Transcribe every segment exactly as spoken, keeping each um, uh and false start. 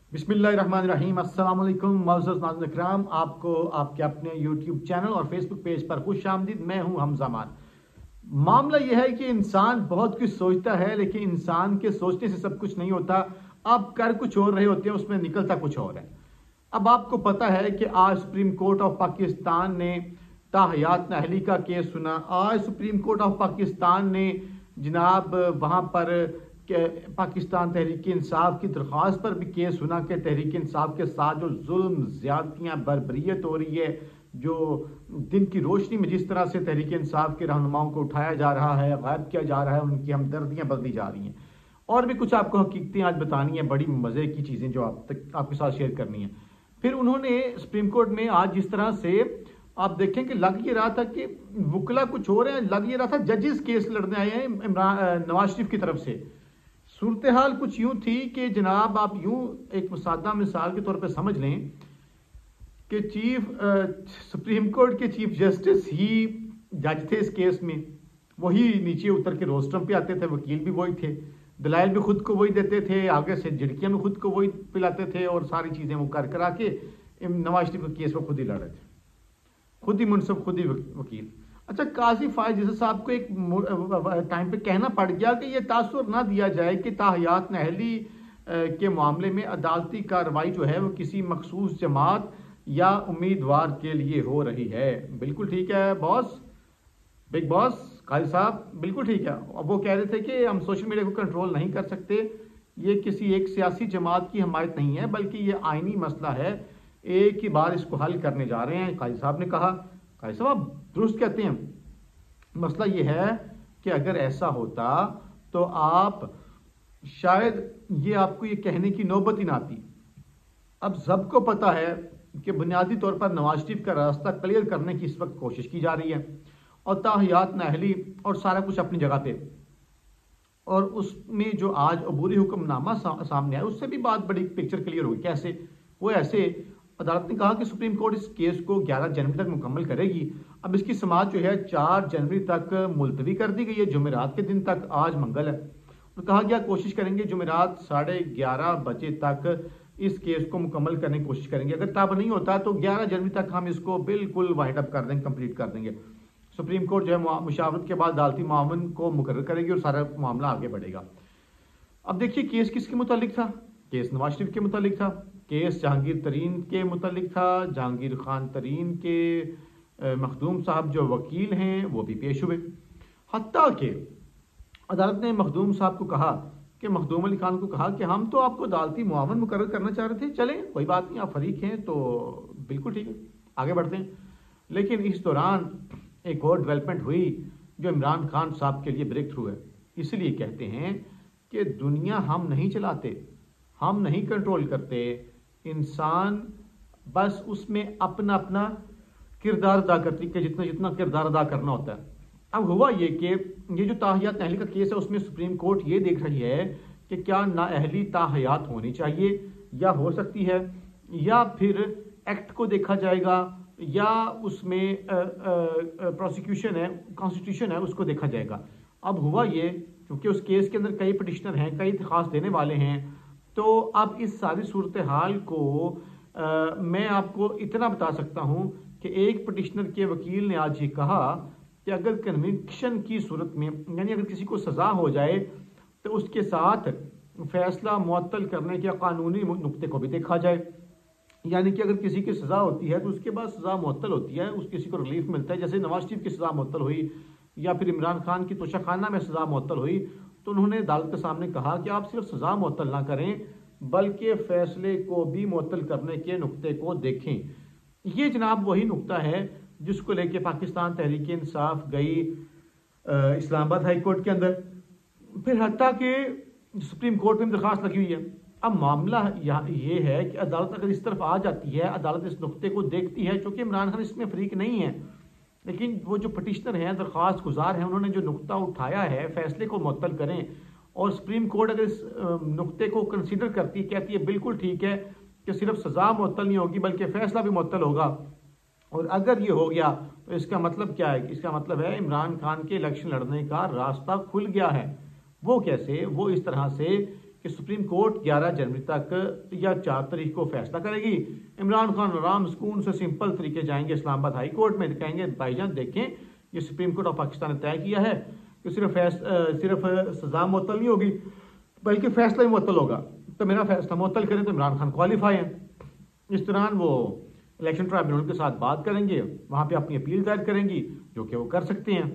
बिस्मिल्लाहिर्रहमानिर्रहीम। अस्सलाम वालेकुम मुअज़्ज़ज़ नाज़रीन इकराम, आपको आपके अपने यूट्यूब चैनल और फेसबुक पेज पर खुश आमदीद। मैं हूं हमज़ा मान। मामला यह है कि इंसान बहुत कुछ सोचता है, लेकिन इंसान के सोचने से सब कुछ नहीं होता। आप कर कुछ और रहे होते हैं, उसमें निकलता कुछ और है। अब आपको पता है कि आज सुप्रीम कोर्ट ऑफ पाकिस्तान ने ताहयात नाअहली का केस सुना। आज सुप्रीम कोर्ट ऑफ पाकिस्तान ने जनाब वहाँ पर पाकिस्तान तहरीक इंसाफ की दरख्वास्त पर भी केस सुना कि तहरीक इंसाफ के साथ जो जुल्म, ज़्यादतियाँ, बर्बरियत हो रही है, जो दिन की रोशनी में जिस तरह से तहरीक इंसाफ के रहनुमाओं को उठाया जा रहा है, गायब किया जा रहा है, उनकी हमदर्दियाँ बदली जा रही हैं। और भी कुछ आपको हकीकतें आज बतानी है, बड़ी मज़े की चीज़ें जो आप तक आपके साथ शेयर करनी है। फिर उन्होंने सुप्रीम कोर्ट में आज जिस तरह से आप देखें कि लग ये रहा था कि वकला कुछ हो रहे हैं, लग ये रहा था जजेस केस लड़ने आए हैं इमरान नवाज शरीफ की तरफ से। सूरत हाल कुछ यूं थी कि जनाब आप यूं एक सादा मिसाल के तौर पे समझ लें कि चीफ सुप्रीम कोर्ट के चीफ जस्टिस ही जज थे इस केस में। वही नीचे उतर के रोस्टरम पे आते थे, वकील भी वही थे, दलाइल भी खुद को वही देते थे, आगे से झिड़कियां भी खुद को वही पिलाते थे, और सारी चीज़ें वो कर करा के नवाज शरीफ के केस को खुद ही लड़ रहे थे, खुद ही मुनसब, खुद ही वकील। अच्छा, काजी फायज जैसे साहब को एक टाइम पे कहना पड़ गया कि ये तासुर ना दिया जाए कि ताहयात नाअहली के मामले में अदालती कार्रवाई जो है वो किसी मखसूस जमात या उम्मीदवार के लिए हो रही है। बिल्कुल ठीक है बॉस, बिग बॉस काजी साहब, बिल्कुल ठीक है। अब वो कह रहे थे कि हम सोशल मीडिया को कंट्रोल नहीं कर सकते, ये किसी एक सियासी जमात की हमायत नहीं है, बल्कि ये आइनी मसला है, एक ही बार इसको हल करने जा रहे हैं। काजी साहब ने कहा, काजी साहब आप दुरुस्त कहते हैं, मसला ये है कि अगर ऐसा होता तो आप शायद ये आपको ये कहने की नौबत ही ना आती। अब सबको पता है कि बुनियादी तौर पर नवाज शरीफ का रास्ता क्लियर करने की इस वक्त कोशिश की जा रही है, और ताहयात नाअहली और सारा कुछ अपनी जगह पे, और उसमें जो आज अबूरी हुक्मनामा सा, सामने आया, उससे भी बात बड़ी पिक्चर क्लियर होगी। कैसे? वो ऐसे, अदालत ने कहा कि सुप्रीम कोर्ट इस केस को ग्यारह जनवरी तक मुकम्मल करेगी। अब इसकी समाअत जो है चार जनवरी तक मुलतवी कर दी गई है, जुमेरात के दिन तक। आज मंगल है, और कहा गया कोशिश करेंगे जुमेरात साढ़े ग्यारह बजे तक इस केस को मुकम्मल करने की कोशिश करेंगे। अगर तब नहीं होता तो ग्यारह जनवरी तक हम इसको बिल्कुल वाइंड अप कर देंगे, कंप्लीट कर देंगे। सुप्रीम कोर्ट जो है मुशावरत के बाद अदालती मामून को मुकर्रर करेगी और सारा मामला आगे बढ़ेगा। अब देखिए, केस किसके मुतालिक था? केस नवाज शरीफ के मुतालिक था, केस जहांगीर तरीन के मुतालिक था। जहांगीर खान तरीन के मखदूम साहब जो वकील हैं वो भी पेश हुए। हत्ता कि अदालत ने मखदूम साहब को कहा कि मखदूम अली खान को कहा कि हम तो आपको अदालती मुआवन मुकर्रर करना चाह रहे थे, चलें कोई बात नहीं, आप फरीक हैं तो बिल्कुल ठीक है, आगे बढ़ते हैं। लेकिन इस दौरान एक और डेवलपमेंट हुई जो इमरान खान साहब के लिए ब्रेक थ्रू है। इसलिए कहते हैं कि दुनिया हम नहीं चलाते, हम नहीं कंट्रोल करते, इंसान बस उसमें अपना अपना किरदार अदा करती है, जितना जितना किरदार अदा करना होता है। अब हुआ ये कि ये जो ताहयात नाअहली का केस है, उसमें सुप्रीम कोर्ट ये देख रही है कि क्या नाअहली ताहयात होनी चाहिए या हो सकती है, या फिर एक्ट को देखा जाएगा, या उसमें प्रोसिक्यूशन है, कॉन्स्टिट्यूशन है, उसको देखा जाएगा। अब हुआ ये, क्योंकि उस केस के अंदर कई पिटिशनर हैं, कई दरख्वास्त देने वाले हैं, तो अब इस सारी सूरत हाल को आ, मैं आपको इतना बता सकता हूं कि एक पिटिशनर के वकील ने आज ये कहा कि अगर कन्विक्शन की सूरत में, यानी अगर किसी को सज़ा हो जाए तो उसके साथ फैसला मुअत्तल करने के कानूनी नुक्ते को भी देखा जाए। यानी कि अगर किसी की सज़ा होती है तो उसके बाद सज़ा मुअत्तल होती है, उस किसी को रिलीफ मिलता है। जैसे नवाज शरीफ की सज़ा मुअत्तल हुई, या फिर इमरान खान की तोशाखाना में सज़ा मुअत्तल हुई, तो उन्होंने अदालत के सामने कहा कि आप सिर्फ सज़ा मुअत्तल ना करें, बल्कि फैसले को भी मुअत्तल करने के नुक्ते को देखें। ये जनाब वही नुक्ता है जिसको लेके पाकिस्तान तहरीक इंसाफ गई इस्लामाबाद हाई कोर्ट के अंदर, फिर हत्ता कि सुप्रीम कोर्ट में दरख्वास्त लगी हुई है। अब मामला ये है कि अदालत अगर इस तरफ आ जाती है, अदालत इस नुक्ते को देखती है, चूंकि इमरान खान इसमें फरीक नहीं है, लेकिन वो जो पिटिशनर हैं, दरख्वास्त गुजार हैं, उन्होंने जो नुक्ता उठाया है, फैसले को मुअत्तल करें, और सुप्रीम कोर्ट अगर इस नुक्ते को कंसीडर करती है, कहती है बिल्कुल ठीक है कि सिर्फ सज़ा मुअत्तल नहीं होगी बल्कि फैसला भी मुअत्तल होगा, और अगर ये हो गया तो इसका मतलब क्या है? इसका मतलब है इमरान खान के इलेक्शन लड़ने का रास्ता खुल गया है। वो कैसे? वो इस तरह से کہ سپریم کورٹ گیارہ جنوری تک یا چار تاریخ کو فیصلہ کرے گی. عمران خان آرام سکون سے سمپل طریقے جائیں گے اسلام آباد ہائی کورٹ میں, کہیں گے بھائی جان دیکھیں یہ سپریم کورٹ آف پاکستان نے طے کیا ہے کہ صرف صرف سزا معطل نہیں ہوگی بلکہ فیصلہ ہی معطل ہوگا, تو میرا فیصلہ معطل کریں تو عمران خان کوالیفائی ہیں. اس دوران وہ الیکشن ٹرائبیونل کے ساتھ بات کریں گے, وہاں پہ اپنی اپیل دائر کریں گی, جو کہ وہ کر سکتے ہیں.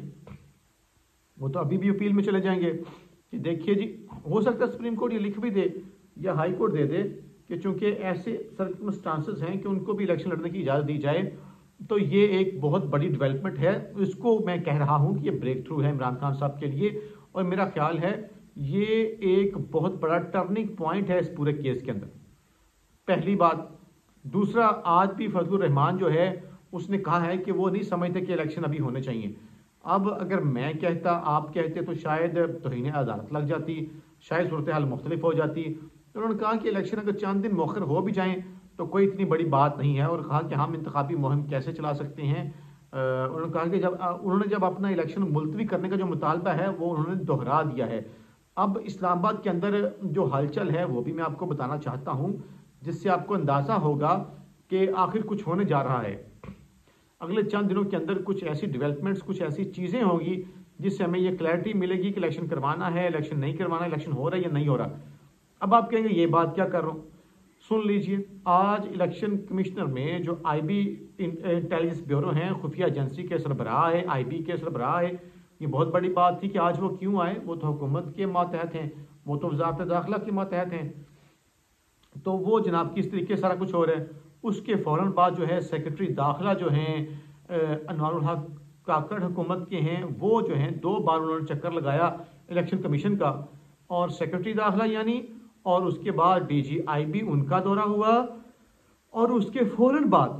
وہ تو ابھی بھی اپیل میں چلے جائیں گے کہ دیکھیے جی ہو سکتا ہے سپریم کورٹ یہ لکھ بھی دے یا ہائی کورٹ دے دے کہ چونکہ ایسے سرکمسٹانسز ہیں کہ ان کو بھی الیکشن لڑنے کی اجازت دی جائے. تو یہ ایک بہت بڑی ڈیولپمنٹ ہے, اس کو میں کہہ رہا ہوں کہ یہ بریک تھرو ہے عمران خان صاحب کے لیے, اور میرا خیال ہے یہ ایک بہت بڑا ٹرننگ پوائنٹ ہے اس پورے کیس کے اندر. پہلی بات. دوسرا, آج بھی فضل الرحمان جو ہے اس نے کہا ہے کہ وہ نہیں سمجھتے کہ الیکشن ابھی ہونے چاہیے. اب اگر میں کہتا آپ کہتے تو شاید توہین عدالت لگ جاتی, شاید صورتحال مختلف ہو جاتی. انہوں نے کہا کہ الیکشن اگر چند دن مؤخر ہو بھی جائیں تو کوئی اتنی بڑی بات نہیں ہے, اور کہا کہ ہم انتخابی مہم کیسے چلا سکتے ہیں. انہوں نے کہا کہ جب انہوں نے جب اپنا الیکشن ملتوی کرنے کا جو مطالبہ ہے وہ انہوں نے دہرا دیا ہے. اب اسلام آباد کے اندر جو ہلچل ہے وہ بھی میں آپ کو بتانا چاہتا ہوں, جس سے آپ کو اندازہ ہوگا کہ آخر کچھ ہونے جا رہا ہے. اگلے چند دنوں کے اندر کچھ ایسی ڈیولپمنٹس, کچھ ایسی چیزیں ہوں گی جس سے ہمیں یہ کلیئرٹی ملے گی کہ الیکشن کروانا ہے, الیکشن نہیں کروانا, الیکشن ہو رہا ہے یا نہیں ہو رہا. اب آپ کہیں گے یہ بات کیا کر رہا ہوں, سن لیجئے. آج الیکشن کمشنر میں جو آئی بی انٹیلیجنس بیورو ہیں, خفیہ ایجنسی کے سربراہ ہے, آئی بی کے سربراہ ہے, یہ بہت بڑی بات تھی کہ آج وہ کیوں آئے. وہ تو حکومت کے ماتحت ہیں, وہ تو وزارت داخلہ کے ماتحت ہیں, تو وہ جناب کس طریقے سارا کچھ ہو رہا ہے. اس کے فوراً بعد جو ہے سیکرٹری داخلہ جو ہیں انوار الحق کاکڑ حکومت کے ہیں, وہ جو ہیں دو بار انہوں نے چکر لگایا الیکشن کمیشن کا, اور سیکرٹری داخلہ یعنی, اور اس کے بعد D G I be in کا دورہ ہوا, اور اس کے فوراً بعد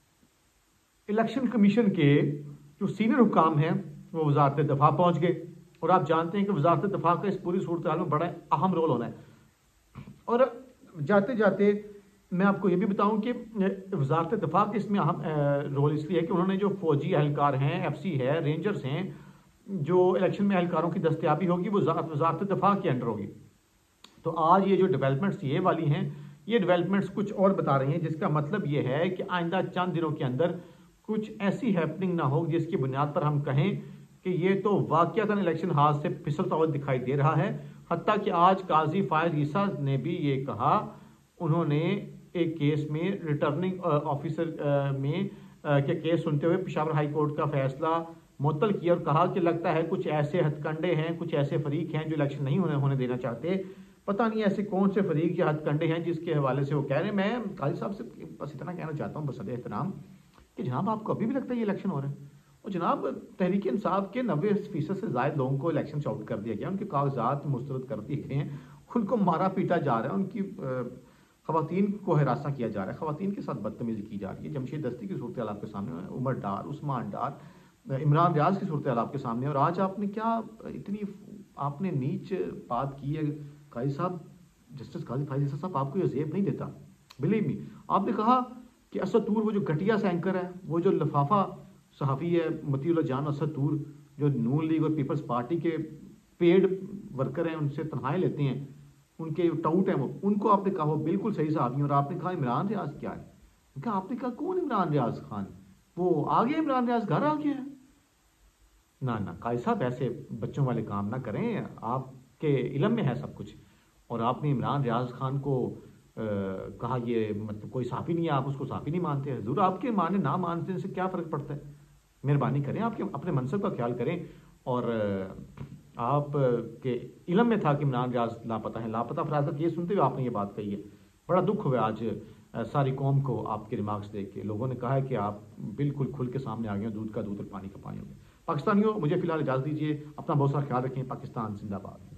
الیکشن کمیشن کے جو سینئر حکام ہیں وہ وزارت دفاع پہنچ گئے. اور آپ جانتے ہیں کہ وزارت دفاع کا اس پوری صورتحال میں بڑا اہم رول ہونا ہے. اور جاتے جاتے میں آپ کو یہ بھی بتاؤں کہ وزارت دفاع کے اس میں اہم رول اس لیے ہے کہ انہوں نے جو فوجی اہلکار ہیں, ایف سی ہے, رینجرز ہیں, جو الیکشن میں اہلکاروں کی دستیابی ہوگی وہ وزارت دفاع کے انڈر ہوگی. تو آج یہ جو ڈیولپمنٹس یہ والی ہیں, یہ ڈیولپمنٹس کچھ اور بتا رہی ہیں, جس کا مطلب یہ ہے کہ آئندہ چند دنوں کے اندر کچھ ایسی ہیپننگ نہ ہو جس کی بنیاد پر ہم کہیں کہ یہ تو واقعتاً الیکشن ہاتھ سے پھسلتا ہوا دکھائی دے رہا ہے. حتیٰ کہ آج قاضی فائز عیسیٰ نے بھی یہ کہا, انہوں نے ایک کیس میں ریٹرننگ آفیسر میں کے کیس سنتے ہوئے پشاور ہائی کورٹ کا فیصلہ معطل کیا, اور کہا کہ لگتا ہے کچھ ایسے ہتھ کنڈے ہیں, کچھ ایسے فریق ہیں جو الیکشن نہیں ہونے ہونے دینا چاہتے. پتہ نہیں ایسے کون سے فریق یا ہتھ کنڈے ہیں جس کے حوالے سے وہ کہہ رہے ہیں. میں قاضی صاحب سے بس اتنا کہنا چاہتا ہوں بصدر احترام کہ جناب آپ کو ابھی بھی لگتا ہے یہ الیکشن ہو رہے ہیں. اور جناب تحریک انصاف کے نوے فیصد سے زائد لوگوں کو الیکشن سے آؤٹ کر دیا گیا, ان کے کاغذات مسترد کر دیے گئے ہیں, ان کو مارا پیٹا جا رہا ہے, ان کی خواتین کو ہراساں کیا جا رہا ہے, خواتین کے ساتھ بدتمیزی کی جا رہی ہے. جمشید دستی کی صورتحال آپ کے سامنے ہے, عمر ڈار, عثمان ڈار, عمران ریاض کی صورتحال آپ کے سامنے ہے. اور آج آپ نے کیا اتنی آپ نے نیچ بات کی ہے. قاضی صاحب, جسٹس قاضی فائز عیسیٰ صاحب آپ کو یہ زیب نہیں دیتا, بلیو می. آپ نے کہا کہ اسد طور وہ جو گھٹیا سا اینکر ہے, وہ جو لفافہ صحافی ہے مطیع اللہ جان اسد طور, جو نون لیگ اور پیپلز پارٹی کے پیڈ ورکر ہیں, ان سے تنخواہیں لیتے ہیں, ان کے ٹاؤٹ ہیں وہ, ان کو آپ نے کہا وہ بالکل صحیح صحافی ہیں. اور آپ نے کہا عمران ریاض کیا ہے, کہا آپ نے کہا کون عمران ریاض خان, وہ آ گیا عمران ریاض گھر آ گیا ہے. نہ نہ قاضی صاحب ایسے بچوں والے کام نہ کریں, آپ کے علم میں ہے سب کچھ. اور آپ نے عمران ریاض خان کو کہا یہ مطلب کوئی صحافی نہیں ہے, آپ اس کو صحافی نہیں مانتے. حضور آپ کے ماننے نہ مانتے سے کیا فرق پڑتا ہے, مہربانی کریں آپ کے اپنے منصب کا خیال کریں. اور آپ کے علم میں تھا کہ عمران ریاض لاپتہ ہیں, لاپتہ افراد کا کیس سنتے ہوئے آپ نے یہ بات کہی ہے. بڑا دکھ ہوا آج ساری قوم کو آپ کے ریمارکس دیکھ کے. لوگوں نے کہا ہے کہ آپ بالکل کھل کے سامنے آ گئے, دودھ کا دودھ اور پانی کا پانی ہو گئے. پاکستانیوں مجھے فی الحال اجازت دیجیے, اپنا بہت سارا خیال رکھیں. پاکستان زندہ باد.